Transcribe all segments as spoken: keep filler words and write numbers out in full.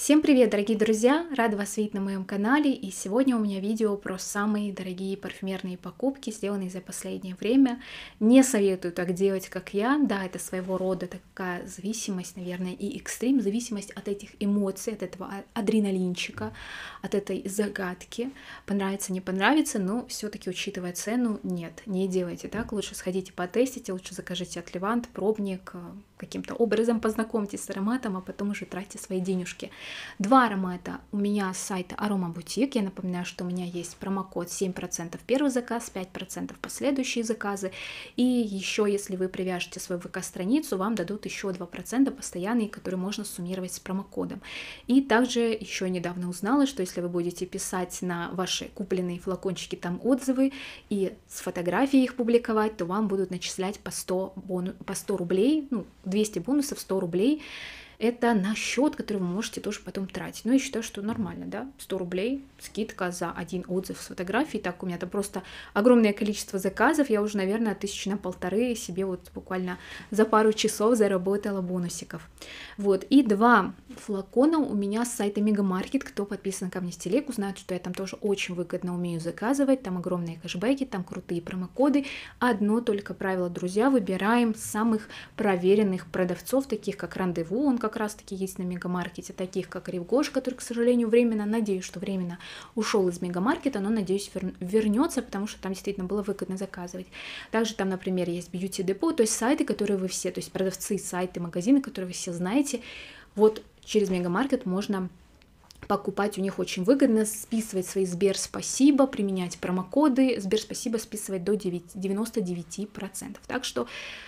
Всем привет, дорогие друзья! Рада вас видеть на моем канале, и сегодня у меня видео про самые дорогие парфюмерные покупки, сделанные за последнее время. Не советую так делать, как я. Да, это своего рода такая зависимость, наверное, и экстрим, зависимость от этих эмоций, от этого адреналинчика, от этой загадки. Понравится, не понравится, но все-таки, учитывая цену, нет, не делайте так. Лучше сходите потестите, лучше закажите от Левант пробник, каким-то образом познакомьтесь с ароматом, а потом уже тратьте свои денежки. Два аромата у меня с сайта Aroma Boutique. Я напоминаю, что у меня есть промокод семь процентов первый заказ, пять процентов последующие заказы. И еще, если вы привяжете свою ВК-страницу, вам дадут еще два процента постоянные, которые можно суммировать с промокодом. И также еще недавно узнала, что если вы будете писать на ваши купленные флакончики там отзывы и с фотографией их публиковать, то вам будут начислять по сто, бону... по сто рублей, ну, двести бонусов, сто рублей. Это на счет, который вы можете тоже потом тратить. Но я считаю, что нормально, да, сто рублей скидка за один отзыв с фотографией. Так, у меня там просто огромное количество заказов. Я уже, наверное, тысячи на полторы себе вот буквально за пару часов заработала бонусиков. Вот, и два флакона у меня с сайта Мегамаркет. Кто подписан ко мне в телегу, знает, что я там тоже очень выгодно умею заказывать. Там огромные кэшбэки, там крутые промокоды. Одно только правило, друзья, выбираем самых проверенных продавцов, таких как Рандеву, он как раз таки есть на Мегамаркете, таких как Ревгош, который, к сожалению, временно, надеюсь, что временно ушел из Мегамаркета, но, надеюсь, вер... вернется, потому что там действительно было выгодно заказывать. Также там, например, есть Beauty Depot, то есть сайты, которые вы все, то есть продавцы, сайты, магазины, которые вы все знаете. Вот через Мегамаркет можно покупать у них очень выгодно, списывать свои Сбер спасибо, применять промокоды, Сбер спасибо списывать до девяноста девяти процентов. Так что,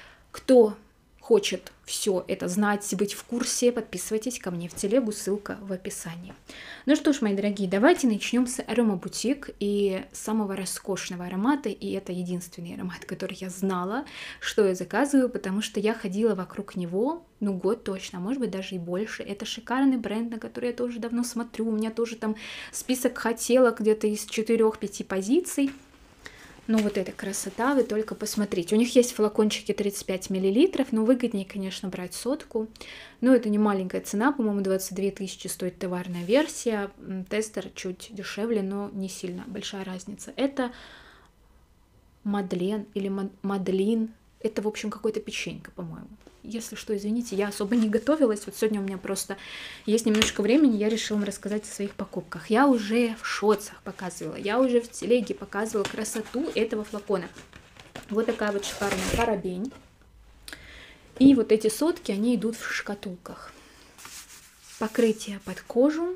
кто хочет все это знать, быть в курсе, подписывайтесь ко мне в телегу, ссылка в описании. Ну что ж, мои дорогие, давайте начнем с Aroma Boutique и самого роскошного аромата, и это единственный аромат, который я знала, что я заказываю, потому что я ходила вокруг него, ну, год точно, а может быть даже и больше. Это шикарный бренд, на который я тоже давно смотрю, у меня тоже там список хотелок где-то из четырёх-пяти позиций. Ну вот эта красота, вы только посмотрите. У них есть флакончики тридцать пять миллилитров, но выгоднее, конечно, брать сотку. Но это не маленькая цена, по-моему, двадцать две тысячи стоит товарная версия. Тестер чуть дешевле, но не сильно большая разница. Это Мадлен или Мадлин. Это, в общем, какой-то печенька, по-моему. Если что, извините, я особо не готовилась. Вот сегодня у меня просто есть немножко времени, я решила вам рассказать о своих покупках. Я уже в шотсах показывала, я уже в телеге показывала красоту этого флакона. Вот такая вот шикарная парабень. И вот эти сотки, они идут в шкатулках. Покрытие под кожу.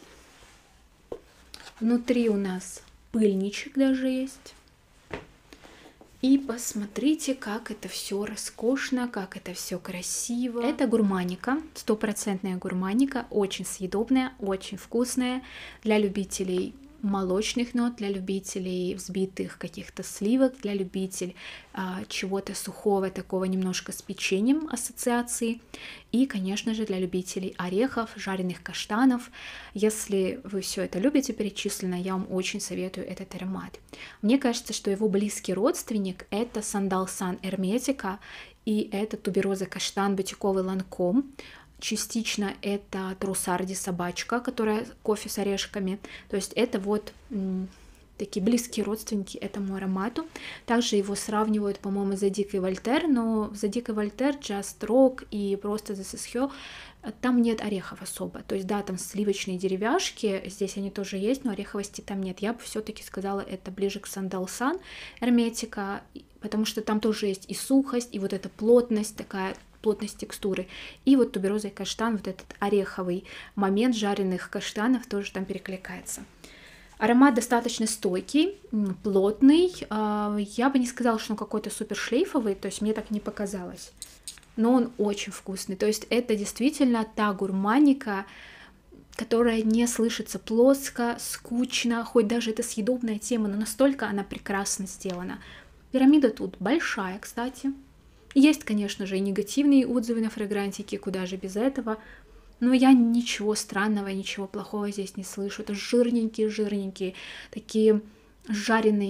Внутри у нас пыльничек даже есть. И посмотрите, как это все роскошно, как это все красиво. Это гурманика, стопроцентная гурманика, очень съедобная, очень вкусная для любителей молочных нот, для любителей взбитых каких-то сливок, для любителей а, чего-то сухого, такого немножко с печеньем ассоциации. И, конечно же, для любителей орехов, жареных каштанов. Если вы все это любите перечислено, я вам очень советую этот аромат. Мне кажется, что его близкий родственник — это Сандал Сан Эрметика, и это тубероза каштан бутиковый Ланком. Частично это Трусарди собачка, которая кофе с орешками. То есть это вот м, такие близкие родственники этому аромату. Также его сравнивают, по-моему, с The Dickie Voltaire, но в The Dickie Voltaire, Just Rock и просто This Is Her там нет орехов особо. То есть да, там сливочные деревяшки, здесь они тоже есть, но ореховости там нет. Я бы все-таки сказала, это ближе к Сандал Сан Эрметика, потому что там тоже есть и сухость, и вот эта плотность такая, плотность текстуры. И вот тубероза и каштан, вот этот ореховый момент жареных каштанов тоже там перекликается. Аромат достаточно стойкий, плотный. Я бы не сказала, что он какой-то супер шлейфовый, то есть мне так не показалось. Но он очень вкусный. То есть это действительно та гурманика, которая не слышится плоско, скучно, хоть даже это съедобная тема, но настолько она прекрасно сделана. Пирамида тут большая, кстати. Есть, конечно же, и негативные отзывы на фрагрантики, куда же без этого. Но я ничего странного, ничего плохого здесь не слышу. Это жирненькие-жирненькие, такие жареные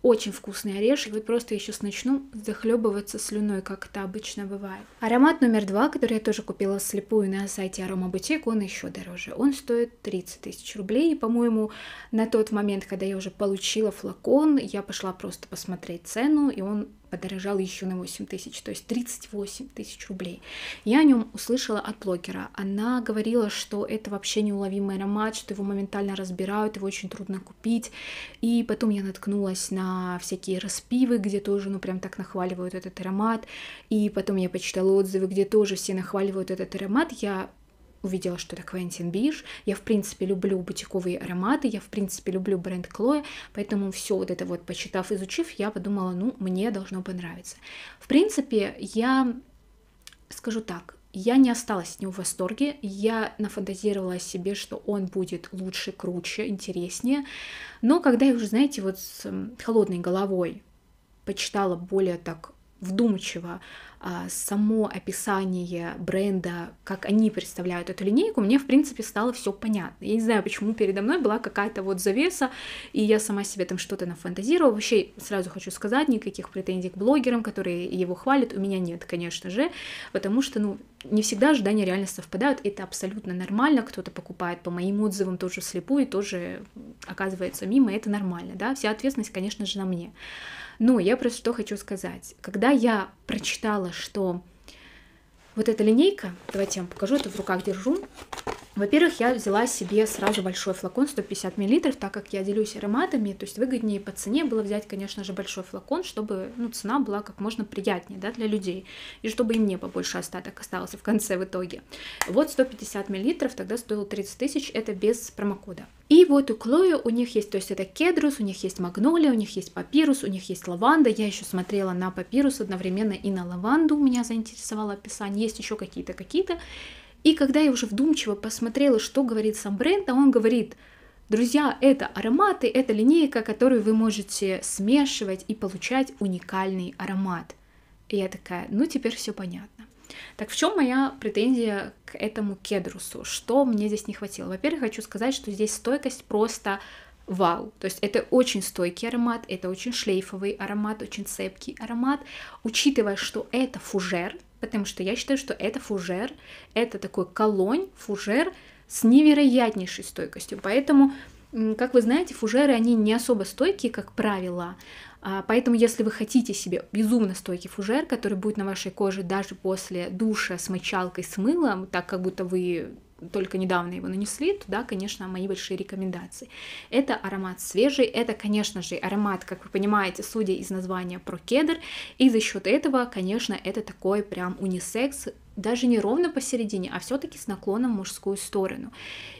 очень вкусный орешек. Вот просто я сейчас начну захлебываться слюной, как это обычно бывает. Аромат номер два, который я тоже купила вслепую на сайте Арома Бутик, он еще дороже. Он стоит тридцать тысяч рублей. И, по-моему, на тот момент, когда я уже получила флакон, я пошла просто посмотреть цену, и он подорожал еще на восемь тысяч, то есть тридцать восемь тысяч рублей. Я о нем услышала от блогера. Она говорила, что это вообще неуловимый аромат, что его моментально разбирают, его очень трудно купить. И потом я наткнулась на всякие распивы, где тоже, ну, прям так нахваливают этот аромат. И потом я почитала отзывы, где тоже все нахваливают этот аромат. Я увидела, что это Quentin Bish. Я, в принципе, люблю бутиковые ароматы, я, в принципе, люблю бренд Chloe, поэтому все вот это вот, почитав, изучив, я подумала, ну, мне должно понравиться. В принципе, я скажу так, я не осталась от него в восторге, я нафантазировала о себе, что он будет лучше, круче, интереснее, но когда я уже, знаете, вот с холодной головой почитала более так вдумчиво а, само описание бренда, как они представляют эту линейку, мне, в принципе, стало все понятно. Я не знаю, почему передо мной была какая-то вот завеса, и я сама себе там что-то нафантазировала. Вообще, сразу хочу сказать, никаких претензий к блогерам, которые его хвалят, у меня нет, конечно же, потому что, ну, не всегда ожидания реально совпадают, это абсолютно нормально, кто-то покупает по моим отзывам тоже вслепую, тоже оказывается мимо, это нормально, да, вся ответственность, конечно же, на мне. Но я просто что хочу сказать. Когда я прочитала, что вот эта линейка, давайте я вам покажу, это в руках держу. Во-первых, я взяла себе сразу большой флакон, сто пятьдесят миллилитров, так как я делюсь ароматами, то есть выгоднее по цене было взять, конечно же, большой флакон, чтобы, ну, цена была как можно приятнее, да, для людей, и чтобы и мне побольше остаток остался в конце в итоге. Вот сто пятьдесят миллилитров тогда стоило тридцать тысяч, это без промокода. И вот у Chloe у них есть, то есть это кедрус, у них есть магнолия, у них есть папирус, у них есть лаванда. Я еще смотрела на папирус одновременно и на лаванду, меня заинтересовало описание, есть еще какие-то, какие-то. И когда я уже вдумчиво посмотрела, что говорит сам бренд, а он говорит, друзья, это ароматы, это линейка, которую вы можете смешивать и получать уникальный аромат. И я такая, ну теперь все понятно. Так в чем моя претензия к этому кедрусу? Что мне здесь не хватило? Во-первых, хочу сказать, что здесь стойкость просто вау. То есть это очень стойкий аромат, это очень шлейфовый аромат, очень цепкий аромат. Учитывая, что это фужер, потому что я считаю, что это фужер, это такой колонь, фужер с невероятнейшей стойкостью. Поэтому, как вы знаете, фужеры, они не особо стойкие, как правило. Поэтому, если вы хотите себе безумно стойкий фужер, который будет на вашей коже даже после душа с мочалкой, с мылом, так как будто вы только недавно его нанесли, то да, конечно, мои большие рекомендации. Это аромат свежий, это, конечно же, аромат, как вы понимаете, судя из названия, про кедр, и за счет этого, конечно, это такой прям унисекс, даже не ровно посередине, а все-таки с наклоном в мужскую сторону.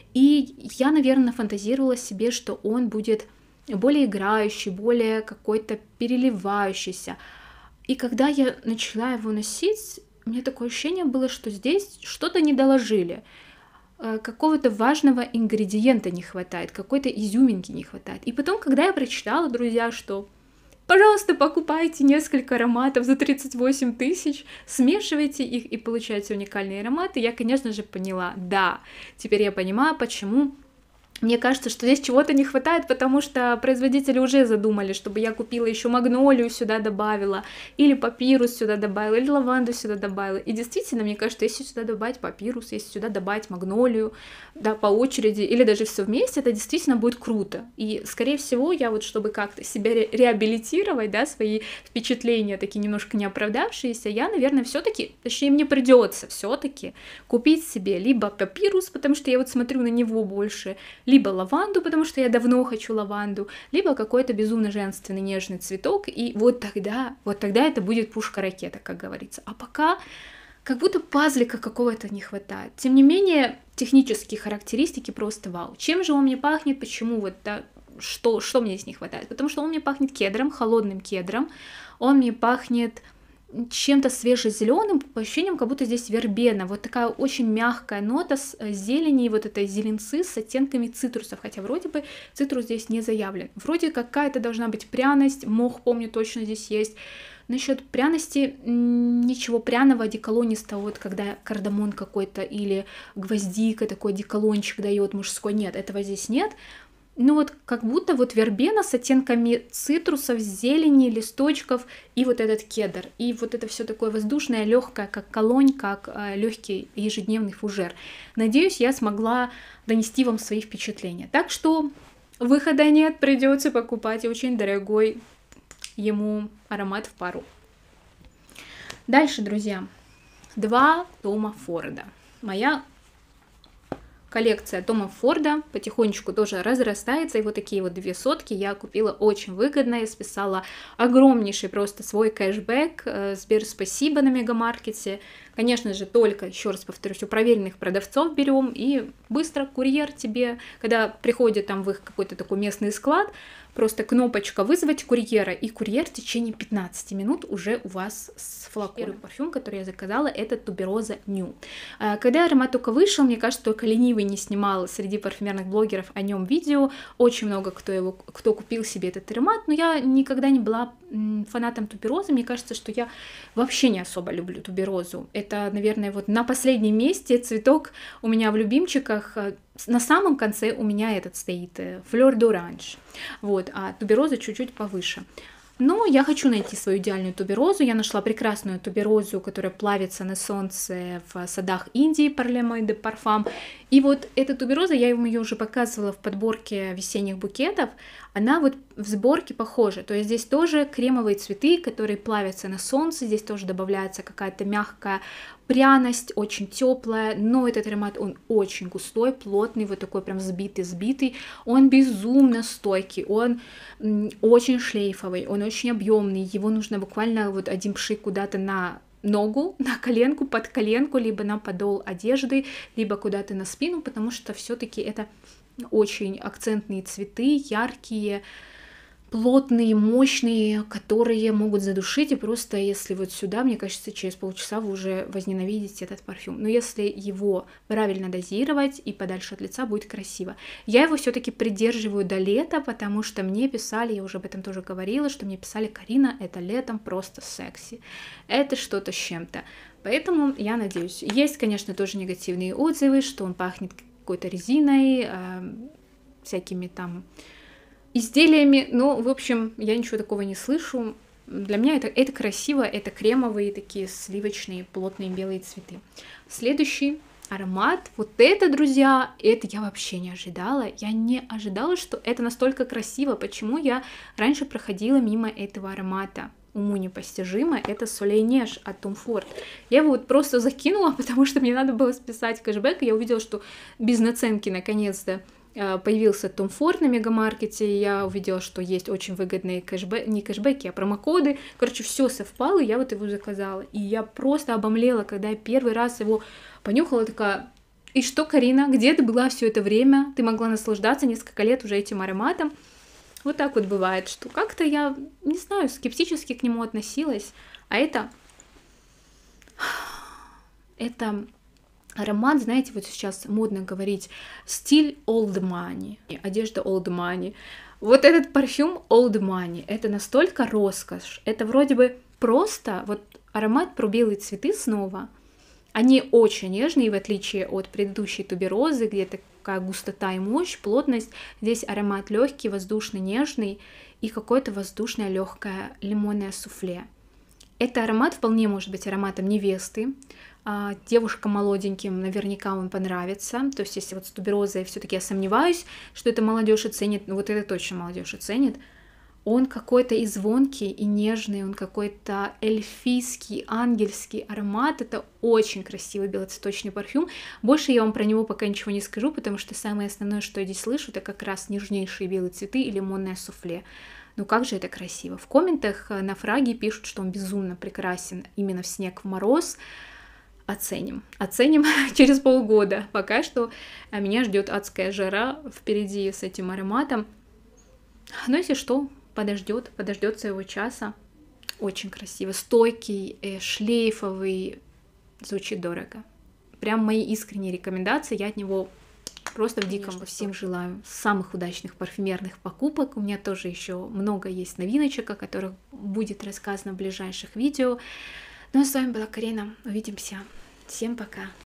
И я, наверное, фантазировала себе, что он будет более играющий, более какой-то переливающийся. И когда я начала его носить, у меня такое ощущение было, что здесь что-то не доложили. Какого-то важного ингредиента не хватает, какой-то изюминки не хватает. И потом, когда я прочитала, друзья, что пожалуйста, покупайте несколько ароматов за тридцать восемь тысяч, смешивайте их и получаете уникальные ароматы, я, конечно же, поняла, да, теперь я понимаю, почему. Мне кажется, что здесь чего-то не хватает, потому что производители уже задумали, чтобы я купила еще магнолию сюда добавила, или папирус сюда добавила, или лаванду сюда добавила. И действительно, мне кажется, если сюда добавить папирус, если сюда добавить магнолию, да, по очереди, или даже все вместе, это действительно будет круто. И, скорее всего, я вот, чтобы как-то себя ре- реабилитировать, да, свои впечатления, такие немножко не оправдавшиеся, я, наверное, все-таки, точнее, мне придется все-таки купить себе либо папирус, потому что я вот смотрю на него больше, либо лаванду, потому что я давно хочу лаванду, либо какой-то безумно женственный нежный цветок, и вот тогда, вот тогда это будет пушка-ракета, как говорится. А пока как будто пазлика какого-то не хватает. Тем не менее, технические характеристики просто вау. Чем же он мне пахнет, почему вот, да, что, что мне здесь не хватает? Потому что он мне пахнет кедром, холодным кедром, он мне пахнет чем-то свежезеленым, по ощущениям, как будто здесь вербена, вот такая очень мягкая нота с зелени, вот этой зеленцы с оттенками цитрусов, хотя вроде бы цитрус здесь не заявлен. Вроде какая-то должна быть пряность, мох, помню, точно здесь есть. Насчет пряности ничего пряного, одеколонистого, вот когда кардамон какой-то или гвоздика, такой одеколончик дает мужской, нет, этого здесь нет. ну вот как будто вот вербена с оттенками цитрусов, зелени, листочков и вот этот кедр. И вот это все такое воздушное, легкое, как колонь, как э, легкий ежедневный фужер. Надеюсь, я смогла донести вам свои впечатления. Так что выхода нет, придется покупать очень дорогой ему аромат в пару. Дальше, друзья, два Тома Форда. Моя коллекция Тома Форда потихонечку тоже разрастается, и вот такие вот две сотки я купила очень выгодно, я списала огромнейший просто свой кэшбэк, э, Сбер спасибо на Мегамаркете, конечно же, только, еще раз повторюсь, у проверенных продавцов берем, и быстро курьер тебе, когда приходит там в их какой-то такой местный склад, просто кнопочка «Вызвать курьера», и курьер в течение пятнадцати минут уже у вас с флаконом. Первый парфюм, который я заказала, это Tuberose New. Когда аромат только вышел, мне кажется, только ленивый не снимал среди парфюмерных блогеров о нем видео. Очень много кто, его, кто купил себе этот аромат, но я никогда не была фанатом туберозы. Мне кажется, что я вообще не особо люблю туберозу. Это, наверное, вот на последнем месте цветок у меня в любимчиках. На самом конце у меня этот стоит Fleur d'Orange, вот, а тубероза чуть-чуть повыше. Но я хочу найти свою идеальную туберозу. Я нашла прекрасную туберозу, которая плавится на солнце в садах Индии, Parlement de Parfum. И вот эта тубероза, я вам ее уже показывала в подборке весенних букетов, она вот в сборке похожа. То есть здесь тоже кремовые цветы, которые плавятся на солнце, здесь тоже добавляется какая-то мягкая пряность, очень теплая, но этот аромат, он очень густой, плотный, вот такой прям сбитый-сбитый, он безумно стойкий, он м, очень шлейфовый, он очень объемный, его нужно буквально вот один пшик куда-то на ногу, на коленку, под коленку, либо на подол одежды, либо куда-то на спину, потому что все-таки это очень акцентные цветы, яркие, плотные, мощные, которые могут задушить, и просто если вот сюда, мне кажется, через полчаса вы уже возненавидите этот парфюм. Но если его правильно дозировать и подальше от лица, будет красиво. Я его все-таки придерживаю до лета, потому что мне писали, я уже об этом тоже говорила, что мне писали: Карина, это летом просто секси, это что-то с чем-то. Поэтому я надеюсь. Есть, конечно, тоже негативные отзывы, что он пахнет какой-то резиной, э, всякими там изделиями, но, в общем, я ничего такого не слышу. Для меня это, это красиво, это кремовые такие сливочные плотные белые цветы. Следующий аромат, вот это, друзья, это я вообще не ожидала. Я не ожидала, что это настолько красиво. Почему я раньше проходила мимо этого аромата? Уму непостижимо, это Soleil Neige от Tom Ford. Я его вот просто закинула, потому что мне надо было списать кэшбэк, и я увидела, что без наценки наконец-то появился Tom Ford на Мегамаркете, я увидела, что есть очень выгодные кэшбэки, не кэшбэки, а промокоды. Короче, все совпало, и я вот его заказала. И я просто обомлела, когда я первый раз его понюхала, такая: и что, Карина, где ты была все это время? Ты могла наслаждаться несколько лет уже этим ароматом. Вот так вот бывает, что как-то я, не знаю, скептически к нему относилась. А это... Это... аромат, знаете, вот сейчас модно говорить стиль old money, одежда old money. Вот этот парфюм old money, это настолько роскошь, это вроде бы просто, вот аромат про белые цветы снова, они очень нежные, в отличие от предыдущей туберозы, где такая густота и мощь, плотность. Здесь аромат легкий, воздушный, нежный и какое-то воздушное легкое лимонное суфле. Это аромат вполне может быть ароматом невесты. Девушкам молоденьким наверняка он понравится. То есть, если вот с туберозой все-таки я сомневаюсь, что это молодежь оценит, но вот это точно молодежь оценит. Он какой-то и звонкий, и нежный, он какой-то эльфийский, ангельский аромат. Это очень красивый белоцветочный парфюм. Больше я вам про него пока ничего не скажу, потому что самое основное, что я здесь слышу, это как раз нежнейшие белые цветы и лимонное суфле. Ну как же это красиво. В комментах на Фраге пишут, что он безумно прекрасен именно в снег, в мороз. Оценим. Оценим через полгода. Пока что меня ждет адская жара впереди с этим ароматом. Но если что, подождет, подождет своего часа. Очень красиво. Стойкий, э, шлейфовый. Звучит дорого. Прям мои искренние рекомендации. Я от него просто в диком. Всем желаю самых удачных парфюмерных покупок. У меня тоже еще много есть новиночек, о которых будет рассказано в ближайших видео. Ну а с вами была Карина. Увидимся. Всем пока.